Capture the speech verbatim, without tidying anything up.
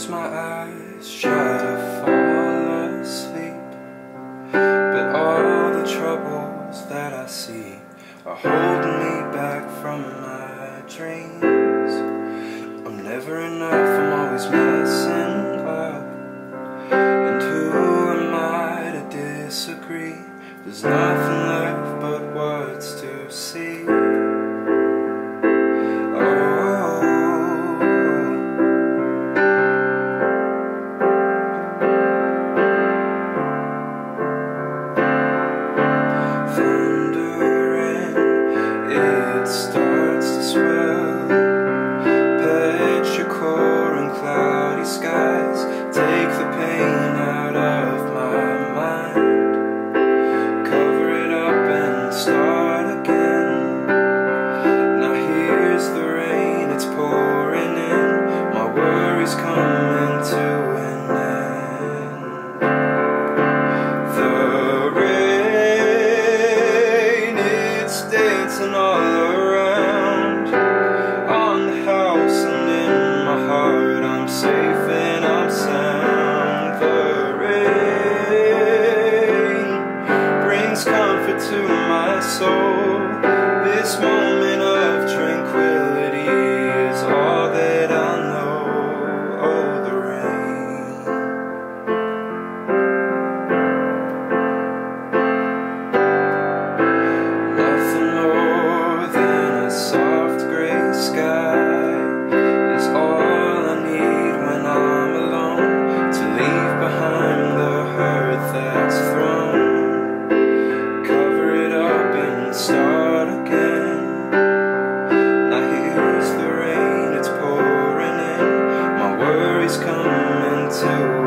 close my eyes, try to fall asleep, but all the troubles that I see are holding me back from my dreams. I'm never enough, I'm always messing up, and who am I to disagree? There's nothing left but what's to see. Starts to swell, petrichor and cloudy skies take the pain out of my mind. Cover it up and start again. Now here's the rain, it's pouring in, my worries coming to an end. The rain, it's dancing all around on the house and in my heart. I'm safe and I'm sound. The rain brings comfort to my soul. This moment of tranquility is all that I know. Oh, the rain. Nothing more than a soft gray sky is all I need when I'm alone, to leave behind the hurt that's thrown. Cover it up and start again. Now here's the rain, it's pouring in, my worries coming to